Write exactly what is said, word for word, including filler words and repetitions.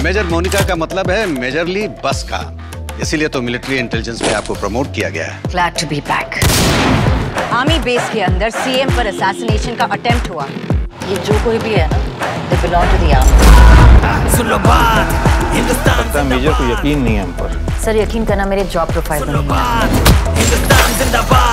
Major Monika का मतलब है मेजरली बस का, इसीलिए तो मिलिट्री इंटेलिजेंस में आपको प्रमोट किया गया है। Glad to be back. Army base के अंदर सीएम पर असैसिनेशन का अटेम्प्ट हुआ। ये जो कोई भी है ना, they belong to the army. सुनो बात, हिंदुस्तान मेजर को यकीन नहीं है हम पर। सर, यकीन करना मेरे जॉब प्रोफाइल में नहीं है। हिंदुस्तान जिंदाबाद।